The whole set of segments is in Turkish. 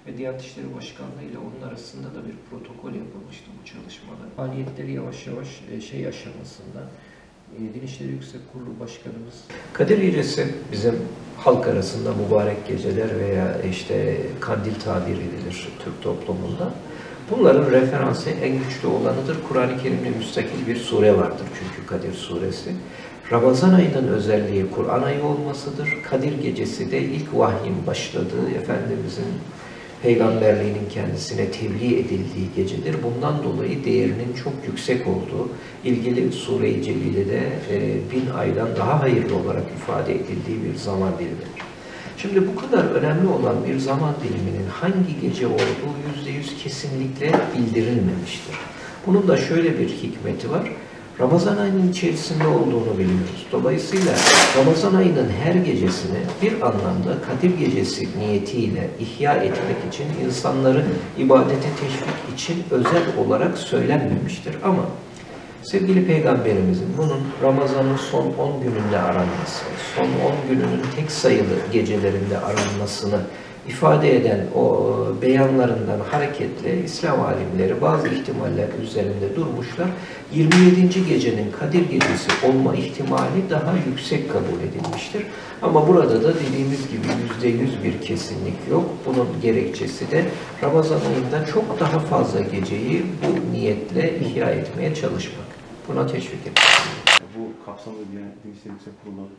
ve Diyanet İşleri Başkanlığı ile onun arasında da bir protokol yapılmıştı bu çalışmada. Faaliyetleri yavaş yavaş şey aşamasında. Din İşleri Yüksek Kurulu Başkanımız Kadir Gecesi bizim halk arasında mübarek geceler veya işte kandil tabir edilir Türk toplumunda. Bunların referansı en güçlü olanıdır. Kur'an-ı Kerim'de müstakil bir sure vardır çünkü Kadir Suresi. Ramazan ayının özelliği Kur'an ayı olmasıdır. Kadir Gecesi de ilk vahyin başladığı, Efendimizin peygamberliğinin kendisine tebliğ edildiği gecedir. Bundan dolayı değerinin çok yüksek olduğu, ilgili Sure-i Celile'de 1000 aydan daha hayırlı olarak ifade edildiği bir zaman dilimidir. Şimdi bu kadar önemli olan bir zaman diliminin hangi gece olduğu %100 kesinlikle bildirilmemiştir. Bunun da şöyle bir hikmeti var. Ramazan ayının içerisinde olduğunu biliyoruz. Dolayısıyla Ramazan ayının her gecesini bir anlamda Kadir Gecesi niyetiyle ihya etmek için, insanları ibadete teşvik için özel olarak söylenmemiştir. Ama sevgili Peygamberimizin bunun Ramazan'ın son 10 gününde aranması, son 10 gününün tek sayılı gecelerinde aranmasını ifade eden o beyanlarından hareketle İslam alimleri bazı ihtimaller üzerinde durmuşlar. 27. gecenin Kadir Gecesi olma ihtimali daha yüksek kabul edilmiştir. Ama burada da dediğimiz gibi %100 bir kesinlik yok. Bunun gerekçesi de Ramazan ayında çok daha fazla geceyi bu niyetle ihya etmeye çalışmak. Buna teşvik edilmiş. Bu kapsamda Din İşleri Yüksek Kurulu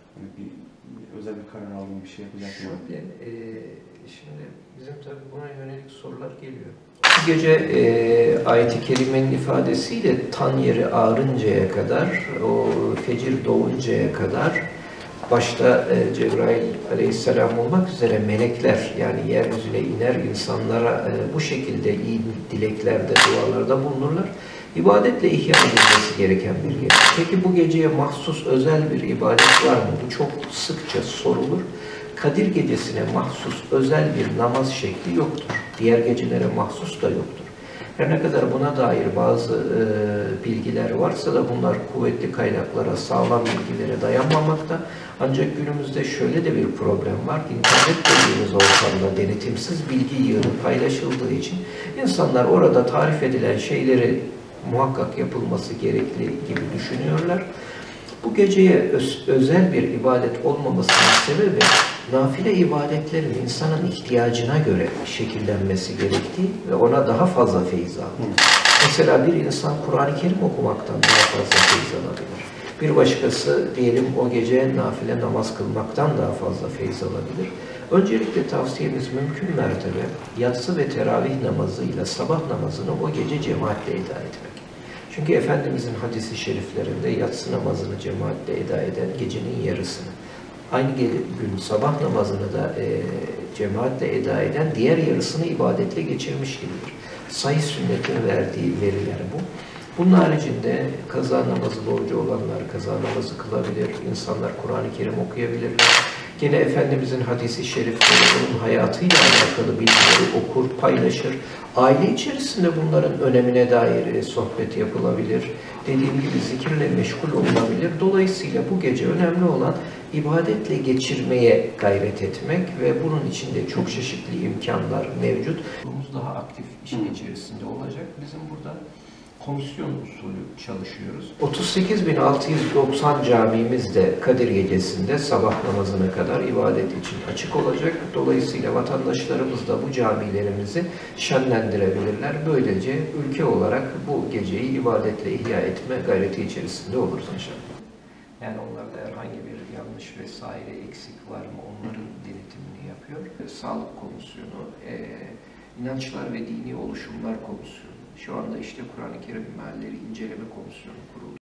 özel bir karar alma bir şey yapacak mı? Şimdi bizim tabii buna yönelik sorular geliyor. Bu gece ayet-i kerimenin ifadesiyle tan yeri ağrıncaya kadar, o fecir doğuncaya kadar başta Cebrail aleyhisselam olmak üzere melekler yani yeryüzüne iner insanlara bu şekilde iyi dileklerde, dualarda bulunurlar. İbadetle ihya edilmesi gereken bir gece. Peki bu geceye mahsus özel bir ibadet var mı? Bu çok sıkça sorulur. Kadir Gecesi'ne mahsus özel bir namaz şekli yoktur. Diğer gecelere mahsus da yoktur. Her ne kadar buna dair bazı bilgiler varsa da bunlar kuvvetli kaynaklara, sağlam bilgilere dayanmamakta. Ancak günümüzde şöyle de bir problem var. İnternet dediğimiz ortamda denetimsiz bilgi yığını paylaşıldığı için insanlar orada tarif edilen şeyleri muhakkak yapılması gerekli gibi düşünüyorlar. Bu geceye özel bir ibadet olmamasının sebebi nafile ibadetlerin insanın ihtiyacına göre şekillenmesi gerektiği ve ona daha fazla feyiz alır. Mesela bir insan Kur'an-ı Kerim okumaktan daha fazla feyiz alabilir. Bir başkası diyelim o gece nafile namaz kılmaktan daha fazla feyiz alabilir. Öncelikle tavsiyemiz mümkün mertebe yatsı ve teravih namazıyla sabah namazını o gece cemaatle eda etmek. Çünkü Efendimizin hadisi şeriflerinde yatsı namazını cemaatle eda eden gecenin yarısını, aynı gün sabah namazını da cemaatle eda eden diğer yarısını ibadetle geçirmiş gibidir. Sahih sünnetin verdiği veriler bu. Bunun haricinde kaza namazı borcu olanlar kaza namazı kılabilir, insanlar Kur'an-ı Kerim okuyabilirler. Gene Efendimizin hadisi şerifleri onun hayatıyla alakalı bilgileri okur, paylaşır. Aile içerisinde bunların önemine dair sohbet yapılabilir. Dediğim gibi zikirle meşgul olunabilir. Dolayısıyla bu gece önemli olan ibadetle geçirmeye gayret etmek ve bunun içinde çok çeşitli imkanlar mevcut. Daha aktif işin içerisinde olacak. Bizim burada komisyon usulü çalışıyoruz. 38.690 camimiz de Kadir Gecesi'nde sabah namazına kadar ibadet için açık olacak. Dolayısıyla vatandaşlarımız da bu camilerimizi şenlendirebilirler. Böylece ülke olarak bu geceyi ibadetle ihya etme gayreti içerisinde oluruz inşallah. Yani onlarda herhangi bir yanlış vesaire eksik var mı onların denetimini yapıyor. Sağlık Komisyonu, İnançlar ve Dini Oluşumlar Komisyonu, şu anda işte Kur'an-ı Kerim mealleri inceleme komisyonu kuruldu.